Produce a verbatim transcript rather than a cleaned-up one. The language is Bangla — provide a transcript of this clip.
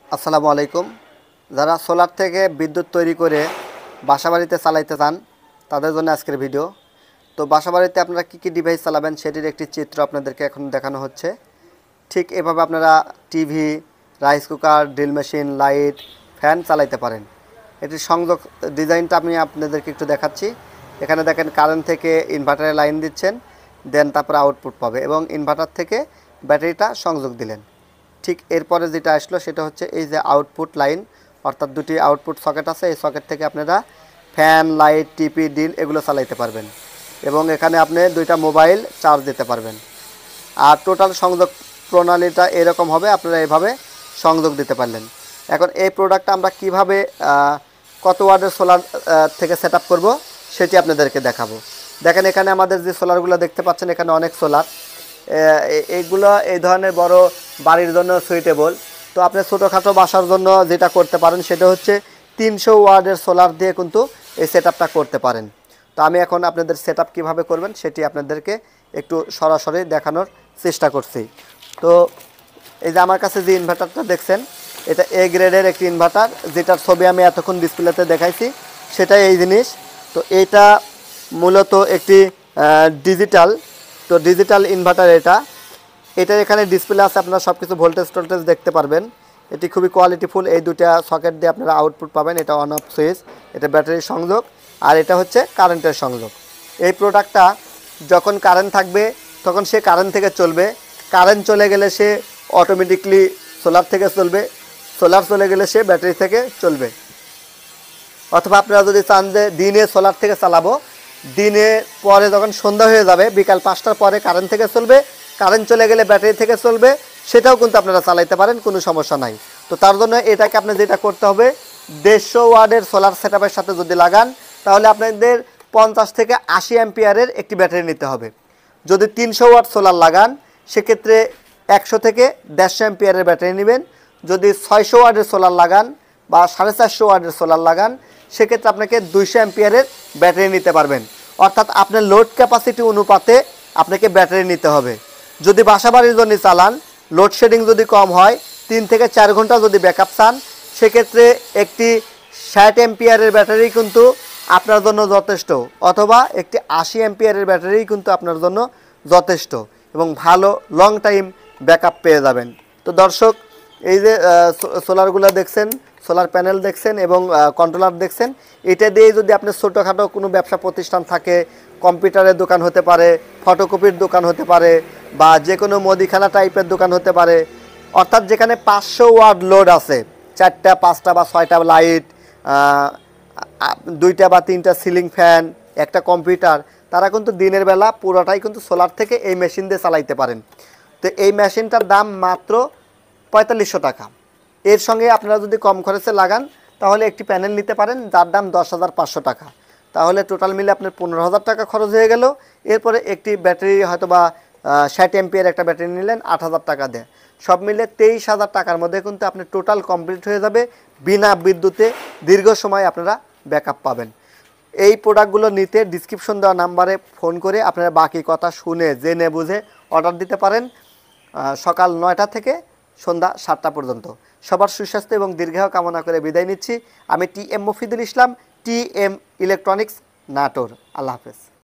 আসসালামু আলাইকুম। যারা সোলার থেকে বিদ্যুৎ তৈরি করে বাসাবাড়িতে চালাইতে চান তাদের জন্য আজকের ভিডিও। তো বাসাবাড়িতে আপনারা কী কী ডিভাইস চালাবেন সেটির একটি চিত্র আপনাদেরকে এখন দেখানো হচ্ছে। ঠিক এভাবে আপনারা TV, rice cooker, drill machine, light, fan চালাইতে পারেন। এটির সংযোগ ডিজাইনটা আমি আপনাদেরকে একটু দেখাচ্ছি। এখানে দেখেন কারেন্ট থেকে ইনভার্টারে লাইন দিচ্ছেন, দেন তারপরে আউটপুট পাবে এবং ইনভার্টার থেকে ব্যাটারিটা সংযোগ দিলেন। ঠিক এরপরে যেটা আসলো সেটা হচ্ছে এই যে আউটপুট লাইন, অর্থাৎ দুটি আউটপুট সকেট আছে। এই সকেট থেকে আপনারা ফ্যান, লাইট, টিভি, ডিল এগুলো চালাইতে পারবেন এবং এখানে আপনি দুইটা মোবাইল চার্জ দিতে পারবেন। আর টোটাল সংযোগ প্রণালীটা এরকম হবে, আপনারা এভাবে সংযোগ দিতে পারলেন। এখন এই প্রোডাক্টটা আমরা কিভাবে কত ওয়াটের সোলার থেকে সেট আপ করবো সেটি আপনাদেরকে দেখাবো। দেখেন এখানে আমাদের যে সোলারগুলো দেখতে পাচ্ছেন, এখানে অনেক সোলার। এইগুলো এই ধরনের বড় বাড়ির জন্য সুইটেবল। তো আপনি ছোটোখাটো বাসার জন্য যেটা করতে পারেন সেটা হচ্ছে তিনশো ওয়াটের সোলার দিয়ে কিন্তু এই সেট আপটা করতে পারেন। তো আমি এখন আপনাদের সেট আপ কীভাবে করবেন সেটি আপনাদেরকে একটু সরাসরি দেখানোর চেষ্টা করছি। তো এই যে আমার কাছে যে ইনভার্টারটা দেখছেন, এটা এ গ্রেডের একটি ইনভার্টার, যেটার ছবি আমি এতক্ষণ ডিসপ্লেতে দেখাইছি সেটাই এই জিনিস। তো এটা মূলত একটি ডিজিটাল তো ডিজিটাল ইনভার্টার। এটা এটার এখানে ডিসপ্লে আছে, আপনারা সব কিছু ভোল্টেজ টোল্টেজ দেখতে পারবেন। এটি খুবই কোয়ালিটিফুল। এই দুটা সকেট দিয়ে আপনারা আউটপুট পাবেন। এটা অন অফ সুইচ, এটা ব্যাটারির সংযোগ, আর এটা হচ্ছে কারেন্টের সংযোগ। এই প্রোডাক্টটা যখন কারেন্ট থাকবে তখন সে কারেন্ট থেকে চলবে, কারেন্ট চলে গেলে সে অটোমেটিকলি সোলার থেকে চলবে, সোলার চলে গেলে সে ব্যাটারি থেকে চলবে। অথবা আপনারা যদি চান যে দিনে সোলার থেকে চালাবো, দিনে পরে যখন সন্ধ্যা হয়ে যাবে বিকাল পাঁচটার পরে কারেন্ট থেকে চলবে, কারেন্ট চলে গেলে ব্যাটারি থেকে চলবে, সেটাও কিন্তু আপনারা চালাইতে পারেন, কোনো সমস্যা নাই। তো তার জন্য এটাকে আপনি যেটা করতে হবে, দেড়শো ওয়াটের সোলার সেট আপের সাথে যদি লাগান তাহলে আপনাদের পঞ্চাশ থেকে আশি অ্যাম্পিয়ারের একটি ব্যাটারি নিতে হবে। যদি তিনশো ওয়াট সোলার লাগান সেক্ষেত্রে একশো থেকে দেড়শো অ্যাম্পিয়ারের ব্যাটারি নেবেন। যদি ছয়শো ওয়াটের সোলার লাগান বা সাড়ে চারশো ওয়াটের সোলার লাগান সেক্ষেত্রে আপনাকে দুইশো অ্যাম্পিয়ারের ব্যাটারি নিতে পারবেন। অর্থাৎ আপনার লোড ক্যাপাসিটি অনুপাতে আপনাকে ব্যাটারি নিতে হবে। যদি বাসাবাড়ির জন্য চালান, লোডশেডিং যদি কম হয়, তিন থেকে চার ঘন্টা যদি ব্যাকআপ চান, সেক্ষেত্রে একটি ষাট অ্যাম্পিয়ারের ব্যাটারি কিন্তু আপনার জন্য যথেষ্ট, অথবা একটি আশি অ্যাম্পিয়ারের ব্যাটারি কিন্তু আপনার জন্য যথেষ্ট এবং ভালো লং টাইম ব্যাকআপ পেয়ে যাবেন। তো দর্শক, এই যে সোলারগুলো দেখছেন, সোলার প্যানেল দেখছেন এবং কন্ট্রোলার দেখছেন, এটা দিয়ে যদি আপনি ছোটোখাটো কোনো ব্যবসা প্রতিষ্ঠান থাকে, কম্পিউটারের দোকান হতে পারে, ফটোকপির দোকান হতে পারে, বা যে কোনো মুদিখানা টাইপের দোকান হতে পারে, অর্থাৎ যেখানে পাঁচশো ওয়াট লোড আছে, চারটা পাঁচটা বা ছয়টা লাইট, দুইটা বা তিনটা সিলিং ফ্যান, একটা কম্পিউটার, তারা কিন্তু দিনের বেলা পুরোটাই কিন্তু সোলার থেকে এই মেশিন দিয়ে চালাইতে পারেন। তো এই মেশিনটার দাম মাত্র পঁয়তাল্লিশশো টাকা। এর সঙ্গে আপনারা যদি কম খরচে লাগান তাহলে একটি প্যানেল নিতে পারেন, যার দাম দশ হাজার পাঁচশো টাকা। তাহলে টোটাল মিলে আপনার পনেরো হাজার টাকা খরচ হয়ে গেল। এরপরে একটি ব্যাটারি হয়তো বা ষাট এমপিয়ার একটা ব্যাটারি নিলেন আট হাজার টাকা দেয়, সব মিলে তেইশ হাজার টাকার মধ্যে কিন্তু আপনি টোটাল কমপ্লিট হয়ে যাবে। বিনা বিদ্যুতে দীর্ঘ সময় আপনারা ব্যাকআপ পাবেন। এই প্রোডাক্টগুলো নিতে ডিসক্রিপশন দেওয়া নাম্বারে ফোন করে আপনারা বাকি কথা শুনে জেনে বুঝে অর্ডার দিতে পারেন। সকাল নয়টা থেকে সন্ধ্যা সাতটা পর্যন্ত। সবার সুস্বাস্থ্য এবং দীর্ঘায়ু কামনা করে বিদায় নিচ্ছি। আমি T M Mofidul Islam, T M electronics, Natore. আল্লাহ হাফেজ।